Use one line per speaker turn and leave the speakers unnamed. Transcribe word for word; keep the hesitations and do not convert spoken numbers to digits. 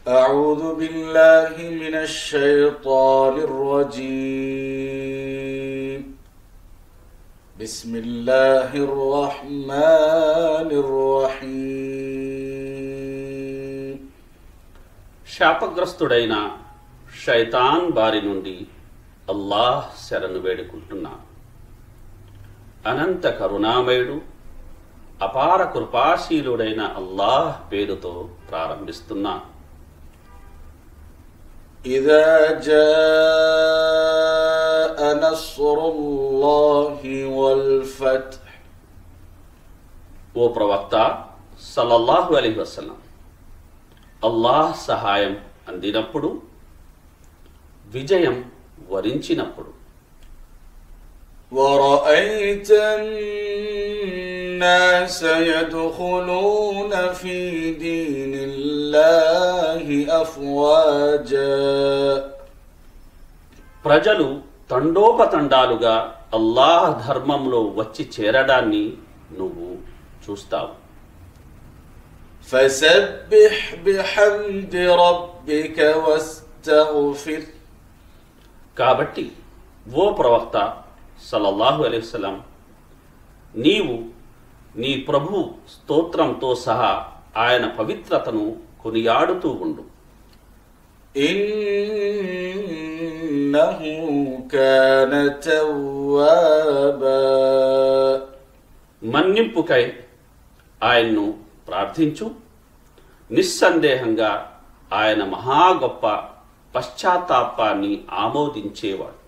أعوذ بالله من الشيطان الرجيم بسم الله الرحمن الرحيم
శాపగ్రస్తుడైన షైతాన్ బారి నుండి అల్లాహ్ శరణు వేడుకుంటున్నా. అనంత కరుణామయుడు అపార కృపాశీలుడైన అల్లాహ్ పేరుతో ప్రారంభిస్తున్నా.
إذا جاء نصر الله والفتح.
ఓ ప్రవక్త సల్లల్లాహు అలైహి వసల్లం, అల్లాహ్ సహాయం అందినప్పుడు, విజయం వరించినప్పుడు,
ورأيت الناس يدخلون في دين الله أفواجا.
ప్రజలు తండోపతండాలుగా అల్లాహ్ ధర్మంలో వచ్చి చేరడాన్ని నువ్వు చూస్తావు.
فسبح بحمد ربك واستغفر.
కాబట్టి ఓ ప్రవక్త సల్లల్లాహు అలైహి వసల్లం, నీవు నీ ప్రభు స్తోత్రంతో సహా ఆయన పవిత్రతను కొనియాడుతూ ఉండు.
ఇన్నహు కాన తవ్వాబా.
మన్నింపుకై ఆయన్ను ప్రార్థించు. నిస్సందేహంగా ఆయన మహా గొప్ప పశ్చాత్తాపాన్ని ఆమోదించేవాడు.